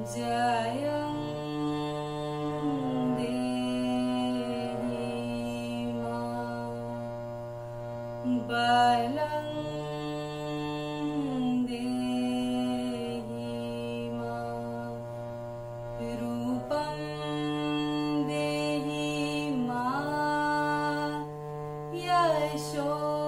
जयं देहि मां बलं देहि मां रूपं देहि मां यशो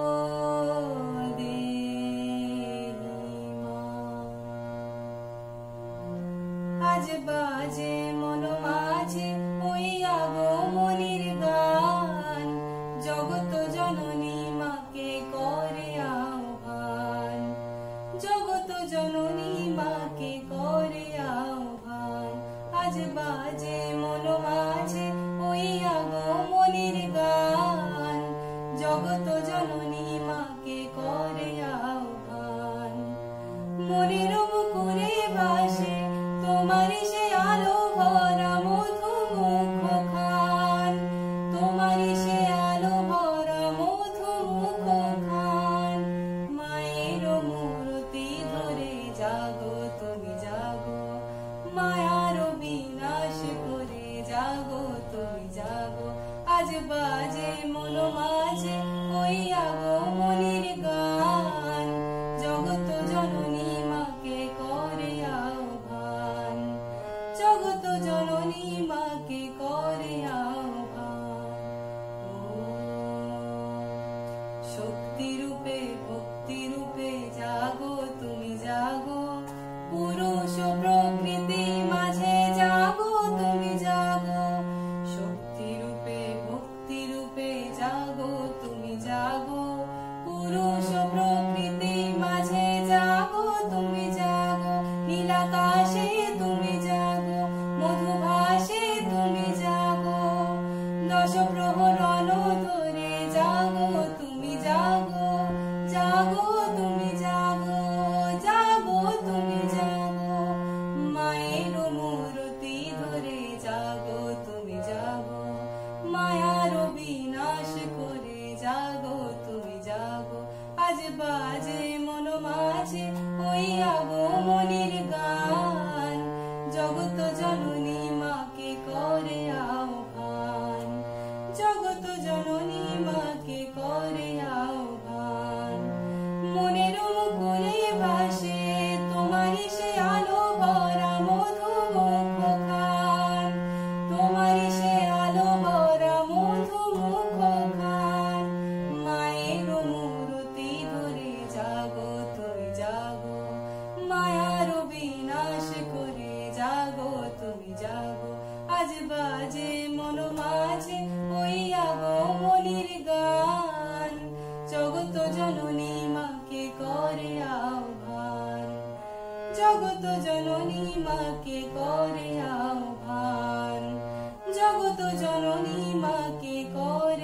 আজ বাজে মন মাঝে ওই আগমনীর গান জগত জননী মাকে করে আহ্বান জগত জননী মাকে করে আহ্বান আজ বাজে মন মাঝে ওই আগমনীর গান জগত জননী মাকে করে আহ্বান মনের মুকুরে ভাসে তোমারি সে আলো ভরা মধু মুখ খান তোমারি সে আলো ভরা মধু মুখ খান মায়ের মূর্তি ধরে জাগো তুমি জাগো মায়ার বিনাশ করে জাগো তুমি জাগো আজ বাজে মন মাঝে ওই আগমনীর গান জগত জননী মাকে করে আহ্বান জগত জননী মাকে করে আহ্বান শক্তি রূপে ভক্তি রূপে জাগো তুমি জাগো পুরুষ প্রকৃতি মাঝে জাগো তুমি জাগো শক্তি রূপে ভক্তি রূপে জাগো তুমি জাগো পুরুষ প্রকৃতি মাঝে জাগো তুমি জাগো নীলাকাশে তুমি জাগো মধুভাসে তুমি জাগো দশ প্রহরণ ধরে জাগো তুমি জাগো জাগো তুমি জাগো জাগো তুমি জাগো মায়ের মূর্তি ধরে জাগো তুমি জাগো মায়ার বিনাশ করে জাগো তুমি জাগো আজ বাজে মন মাঝে ওই আগমনীর গান জগত জননী মাকে করে আহ্বান জগত জননী মাকে করে আহ্বান মনের মুকুরে ভাসে তোমারি সে আলো ভরা মধু মুখ খান তোমারি সে আলো ভরা মধু মুখ খান মায়ের মূর্তি ধরে জাগো তুমি জাগো মায়ার বিনাশ করে জাগো তুমি জাগো আজ বাজে মন মাঝে ওই আগমনীর গান জগত জননী মাকে করে আহ্বান জগত জননী মাকে করে আহ্বান জগত জননী মাকে করে